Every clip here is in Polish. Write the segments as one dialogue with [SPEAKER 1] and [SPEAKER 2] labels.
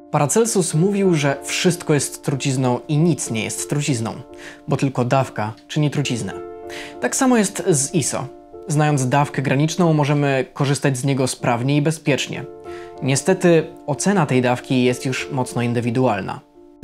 [SPEAKER 1] Paracelsus mówił, że wszystko jest trucizną i nic nie jest trucizną, bo tylko dawka czyni truciznę. Tak samo jest z ISO. Znając dawkę graniczną, możemy korzystać z niego sprawnie i bezpiecznie. Niestety ocena tej dawki jest już mocno indywidualna.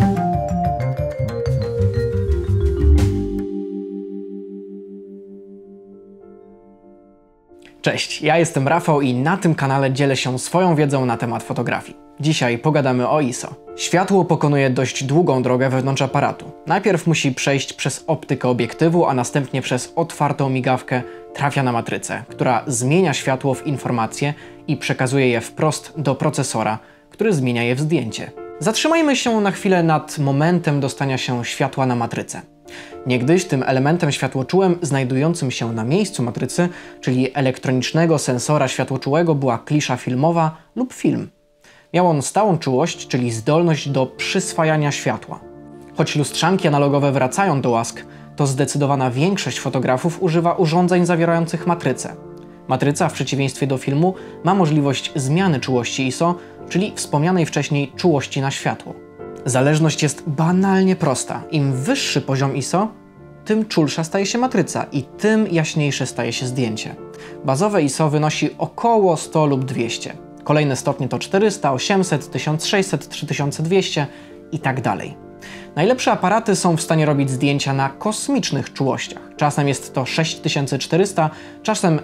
[SPEAKER 1] Cześć, ja jestem Rafał i na tym kanale dzielę się swoją wiedzą na temat fotografii. Dzisiaj pogadamy o ISO. Światło pokonuje dość długą drogę wewnątrz aparatu. Najpierw musi przejść przez optykę obiektywu, a następnie przez otwartą migawkę trafia na matrycę, która zmienia światło w informacje i przekazuje je wprost do procesora, który zmienia je w zdjęcie. Zatrzymajmy się na chwilę nad momentem dostania się światła na matrycę. Niegdyś tym elementem światłoczułym znajdującym się na miejscu matrycy, czyli elektronicznego sensora światłoczułego, była klisza filmowa lub film. Miał on stałą czułość, czyli zdolność do przyswajania światła. Choć lustrzanki analogowe wracają do łask, to zdecydowana większość fotografów używa urządzeń zawierających matrycę. Matryca, w przeciwieństwie do filmu, ma możliwość zmiany czułości ISO, czyli wspomnianej wcześniej czułości na światło. Zależność jest banalnie prosta. Im wyższy poziom ISO, tym czulsza staje się matryca i tym jaśniejsze staje się zdjęcie. Bazowe ISO wynosi około 100 lub 200. Kolejne stopnie to 400, 800, 1600, 3200 i tak dalej. Najlepsze aparaty są w stanie robić zdjęcia na kosmicznych czułościach. Czasem jest to 6400, czasem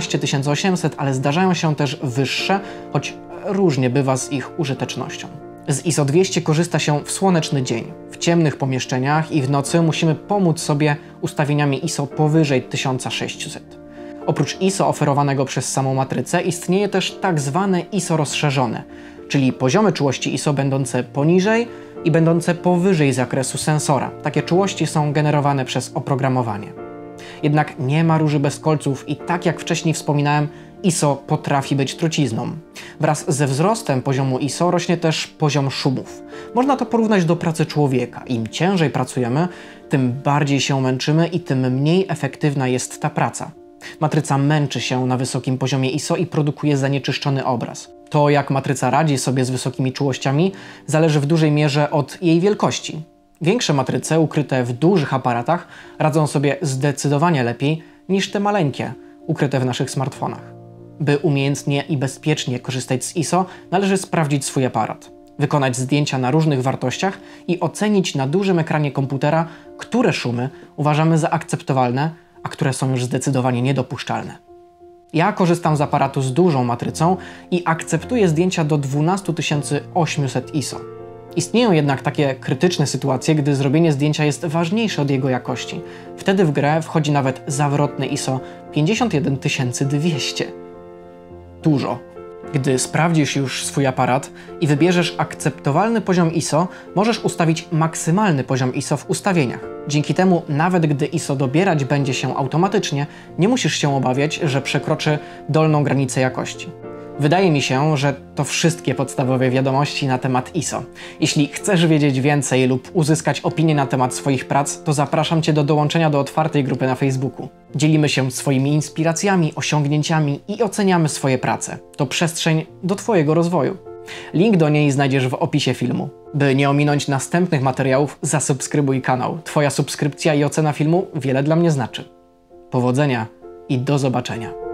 [SPEAKER 1] 12800, ale zdarzają się też wyższe, choć różnie bywa z ich użytecznością. Z ISO 200 korzysta się w słoneczny dzień. W ciemnych pomieszczeniach i w nocy musimy pomóc sobie ustawieniami ISO powyżej 1600. Oprócz ISO oferowanego przez samą matrycę istnieje też tak zwane ISO rozszerzone, czyli poziomy czułości ISO będące poniżej i będące powyżej zakresu sensora. Takie czułości są generowane przez oprogramowanie. Jednak nie ma róży bez kolców i tak jak wcześniej wspominałem, ISO potrafi być trucizną. Wraz ze wzrostem poziomu ISO rośnie też poziom szumów. Można to porównać do pracy człowieka. Im ciężej pracujemy, tym bardziej się męczymy i tym mniej efektywna jest ta praca. Matryca męczy się na wysokim poziomie ISO i produkuje zanieczyszczony obraz. To, jak matryca radzi sobie z wysokimi czułościami, zależy w dużej mierze od jej wielkości. Większe matryce ukryte w dużych aparatach radzą sobie zdecydowanie lepiej niż te maleńkie, ukryte w naszych smartfonach. By umiejętnie i bezpiecznie korzystać z ISO, należy sprawdzić swój aparat, wykonać zdjęcia na różnych wartościach i ocenić na dużym ekranie komputera, które szumy uważamy za akceptowalne, a które są już zdecydowanie niedopuszczalne. Ja korzystam z aparatu z dużą matrycą i akceptuję zdjęcia do 12800 ISO. Istnieją jednak takie krytyczne sytuacje, gdy zrobienie zdjęcia jest ważniejsze od jego jakości. Wtedy w grę wchodzi nawet zawrotne ISO 51200. Dużo. Gdy sprawdzisz już swój aparat i wybierzesz akceptowalny poziom ISO, możesz ustawić maksymalny poziom ISO w ustawieniach. Dzięki temu, nawet gdy ISO dobierać będzie się automatycznie, nie musisz się obawiać, że przekroczy dolną granicę jakości. Wydaje mi się, że to wszystkie podstawowe wiadomości na temat ISO. Jeśli chcesz wiedzieć więcej lub uzyskać opinię na temat swoich prac, to zapraszam Cię do dołączenia do otwartej grupy na Facebooku. Dzielimy się swoimi inspiracjami, osiągnięciami i oceniamy swoje prace. To przestrzeń do Twojego rozwoju. Link do niej znajdziesz w opisie filmu. By nie ominąć następnych materiałów, zasubskrybuj kanał. Twoja subskrypcja i ocena filmu wiele dla mnie znaczy. Powodzenia i do zobaczenia.